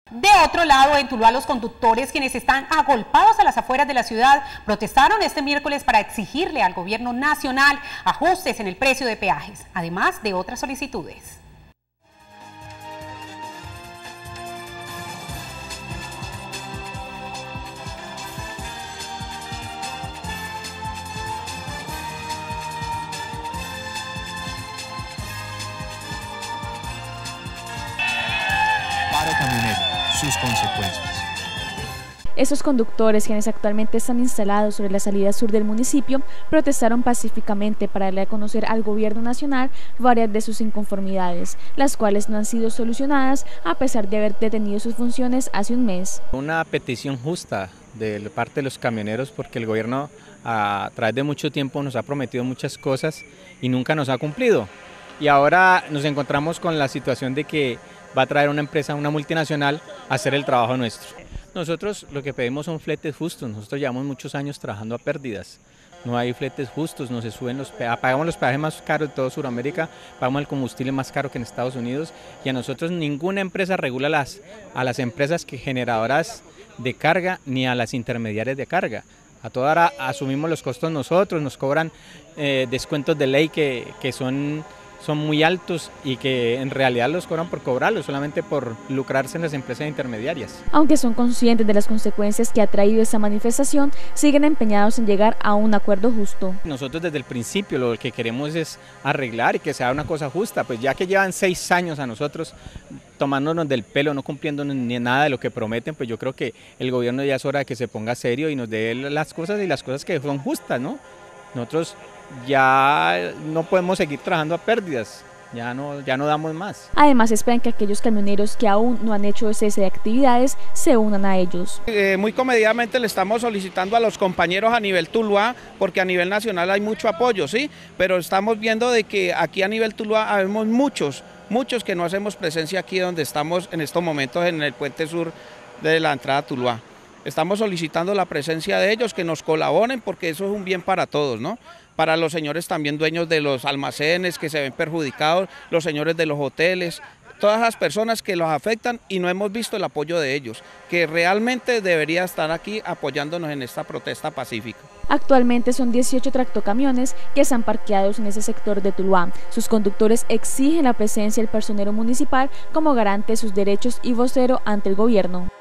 De otro lado, en Tuluá, los conductores, quienes están agolpados a las afueras de la ciudad, protestaron este miércoles para exigirle al gobierno nacional ajustes en el precio de peajes, además de otras solicitudes. Paro camionero, sus consecuencias. Estos conductores, quienes actualmente están instalados sobre la salida sur del municipio, protestaron pacíficamente para darle a conocer al gobierno nacional varias de sus inconformidades, las cuales no han sido solucionadas a pesar de haber detenido sus funciones hace un mes. Una petición justa de parte de los camioneros, porque el gobierno a través de mucho tiempo nos ha prometido muchas cosas y nunca nos ha cumplido. Y ahora nos encontramos con la situación de que va a traer una empresa, una multinacional, a hacer el trabajo nuestro. Nosotros lo que pedimos son fletes justos. Nosotros llevamos muchos años trabajando a pérdidas. No hay fletes justos, no se suben los peajes, pagamos los peajes más caros de toda Sudamérica, pagamos el combustible más caro que en Estados Unidos, y a nosotros ninguna empresa regula a las empresas generadoras de carga ni a las intermediarias de carga. A toda hora asumimos los costos nosotros, nos cobran descuentos de ley que son muy altos y que en realidad los cobran por cobrarlos, solamente por lucrarse en las empresas intermediarias. Aunque son conscientes de las consecuencias que ha traído esta manifestación, siguen empeñados en llegar a un acuerdo justo. Nosotros desde el principio lo que queremos es arreglar y que sea una cosa justa, pues ya que llevan 6 años a nosotros tomándonos del pelo, no cumpliendo ni nada de lo que prometen, pues yo creo que el gobierno ya es hora de que se ponga serio y nos dé las cosas y las cosas que son justas, ¿no? Nosotros ya no podemos seguir trabajando a pérdidas, ya no damos más. Además esperan que aquellos camioneros que aún no han hecho cese de actividades se unan a ellos. Muy comedidamente le estamos solicitando a los compañeros a nivel Tuluá, porque a nivel nacional hay mucho apoyo, ¿sí? Pero estamos viendo de que aquí a nivel Tuluá habemos muchos que no hacemos presencia aquí donde estamos en estos momentos en el puente sur de la entrada a Tuluá. Estamos solicitando la presencia de ellos, que nos colaboren, porque eso es un bien para todos, ¿no? Para los señores también dueños de los almacenes que se ven perjudicados, los señores de los hoteles, todas las personas que los afectan y no hemos visto el apoyo de ellos, que realmente debería estar aquí apoyándonos en esta protesta pacífica. Actualmente son 18 tractocamiones que están parqueados en ese sector de Tuluá. Sus conductores exigen la presencia del personero municipal como garante de sus derechos y vocero ante el gobierno.